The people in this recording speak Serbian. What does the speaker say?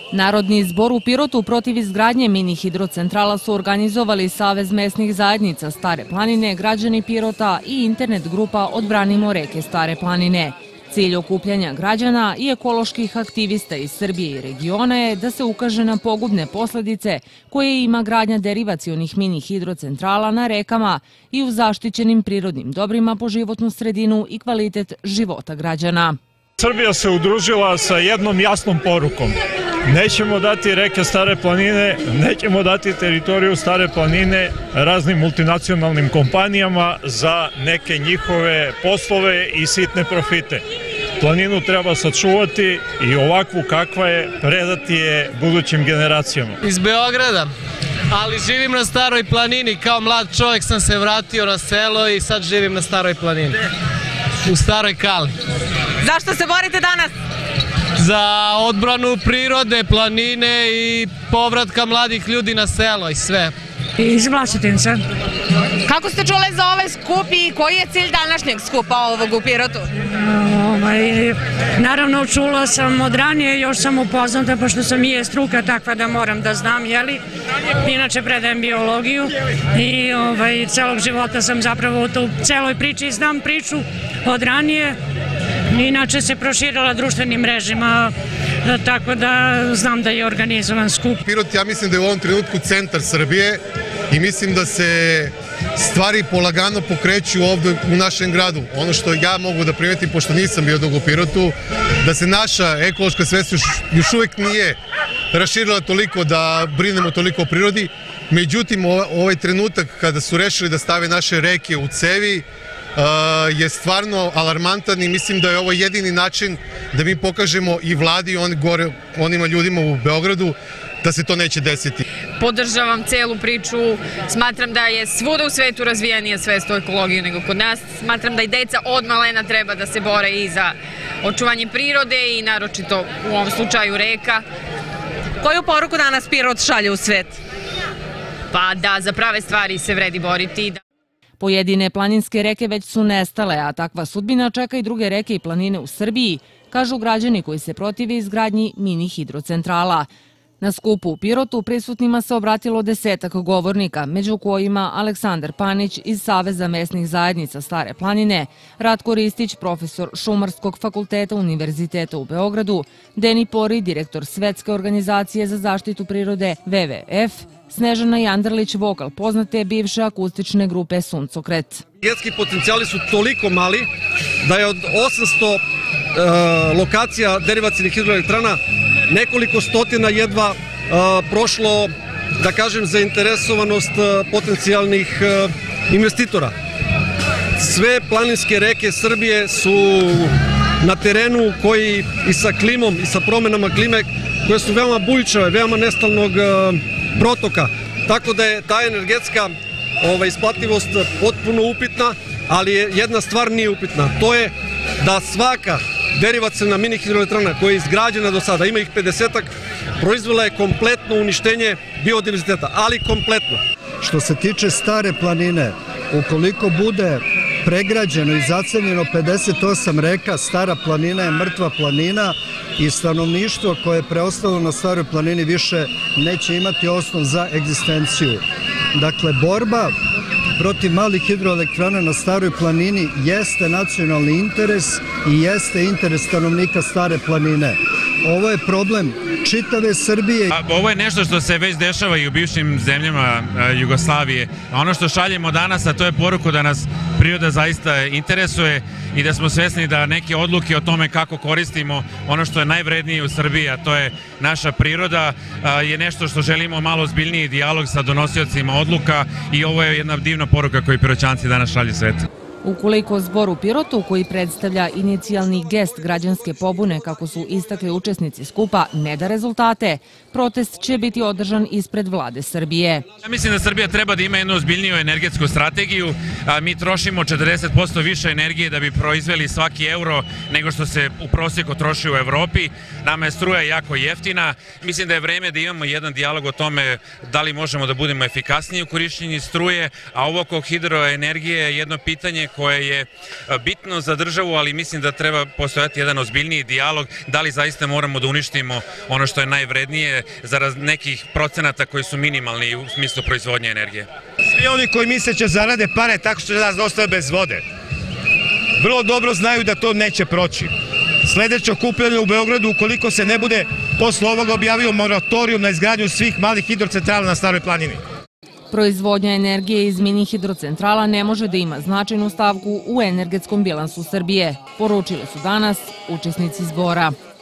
Narodni zbor u Pirotu protiv izgradnje mini hidrocentrala su organizovali Savez mesnih zajednica Stare planine, građani Pirota i internet grupa Odbranimo reke Stare planine. Cilj okupljanja građana i ekoloških aktivista iz Srbije i regiona je da se ukaže na pogubne posledice koje ima gradnja derivacionih mini hidrocentrala na rekama i u zaštićenim prirodnim dobrima po životnu sredinu i kvalitet života građana. Srbija se udružila sa jednom jasnom porukom. Nećemo dati reke Stare planine, nećemo dati teritoriju Stare planine raznim multinacionalnim kompanijama za neke njihove poslove i sitne profite. Planinu treba sačuvati i ovakvu kakva je predati je budućim generacijama. Iz Beograda, ali živim na Staroj planini. Kao mlad čovjek sam se vratio na selo i sad živim na Staroj planini. U Staroj Kali. Zašto se borite danas? Za odbranu prirode, planine i povratka mladih ljudi na selo i sve. Iz Vlasotinca. Kako ste čuli za ovaj skup i koji je cilj današnjeg skupa ovog u Pirotu? Naravno, čula sam od ranije, još sam upoznata, pošto sam i je struka takva da moram da znam, jeli? Inače predajem biologiju i celog života sam zapravo u tu celoj priči, znam priču od ranije. Inače se proširila društvenim mrežima, tako da znam da je organizovan skup. Pirot, ja mislim da je u ovom trenutku centar Srbije i mislim da se stvari polagano pokreću ovdje u našem gradu. Ono što ja mogu da primetim, pošto nisam bio dugo u Pirotu, da se naša ekološka svest još uvijek nije raširila toliko da brinemo toliko o prirodi. Međutim, ovaj trenutak kada su rešili da stave naše reke u cevi, je stvarno alarmantan i mislim da je ovo jedini način da mi pokažemo i vladi i onima ljudima u Beogradu da se to neće desiti. Podržavam celu priču, smatram da je svuda u svetu razvijenija svest o ekologiji nego kod nas. Smatram da i deca od malena treba da se bore i za očuvanje prirode i naročito u ovom slučaju reka. Koju poruku danas Pirot šalje u svet? Pa da za prave stvari se vredi boriti. Pojedine planinske reke već su nestale, a takva sudbina čeka i druge reke i planine u Srbiji, kažu građani koji se protive izgradnji mini hidrocentrala. Na skupu u Pirotu prisutnima se obratilo 10 govornika, među kojima Aleksandar Panić iz Saveza mesnih zajednica Stare planine, Ratko Ristić, profesor Šumarskog fakulteta Univerziteta u Beogradu, Deni Pori, direktor Svetske organizacije za zaštitu prirode WWF, Snežana Jandralić, vokal poznate bivše akustične grupe Suncokret. Energetski potencijali su toliko mali da je od 800 lokacija derivacionih hidroelektrana nekoliko stotina jedva prošlo, da kažem, zainteresovanost potencijalnih investitora. Sve planinske reke Srbije su na terenu koji i sa klimom i sa promenama klime koje su veoma bujičave, veoma nestalnog protoka. Tako da je ta energetska isplativost potpuno upitna, ali jedna stvar nije upitna. To je da svaka derivaciona mini hidroelektrana koja je izgrađena do sada, ima ih 50-ak, proizvela je kompletno uništenje biodiverziteta, ali kompletno. Što se tiče Stare planine, ukoliko bude pregrađeno i zaceljeno 58 reka, Stara planina je mrtva planina i stanovništvo koje je preostalo na Staroj planini više neće imati osnov za egzistenciju. Dakle, borba protiv malih hidroelektrana na Staroj planini jeste nacionalni interes i jeste interes stanovnika Stare planine. Ovo je problem čitave Srbije. Ovo je nešto što se već dešava i u bivšim zemljama Jugoslavije. Ono što šaljemo danas, a to je poruku da nas priroda zaista interesuje i da smo svesni da neke odluke o tome kako koristimo ono što je najvrednije u Srbiji, a to je naša priroda, je nešto što želimo malo ozbiljniji dijalog sa donosiocima odluka i ovo je jedna divna poruka koju Piroćanci danas šalju svetu. Ukoliko zbor u Pirotu, koji predstavlja inicijalni gest građanske pobune, kako su istakli učesnici skupa, ne da rezultate, protest će biti održan ispred vlade Srbije. Ja mislim da Srbija treba da ima jednu ozbiljniju energetsku strategiju. Mi trošimo 40% više energije da bi proizveli svaki euro nego što se u prosjeku troši u Evropi. Nama je struja jako jeftina. Mislim da je vreme da imamo jedan dijalog o tome da li možemo da budemo efikasniji u korišćenju struje, a ovo oko hidroenergije je jedno pitanje koje je bitno za državu, ali mislim da treba postojati jedan ozbiljniji dijalog, da li zaista moramo da uništimo ono što je najvrednije zarad nekih procenata koji su minimalni u smislu proizvodnje energije. Svi oni koji misle će zarade pare tako što će nas ostave bez vode, vrlo dobro znaju da to neće proći. Sledeće okupljanje u Beogradu, ukoliko se ne bude posle ovoga objavio moratorijum na izgradnju svih malih hidrocentrala na Staroj planini. Proizvodnja energije iz mini hidrocentrala ne može da ima značajnu stavku u energetskom bilansu Srbije, poručili su danas učesnici zbora.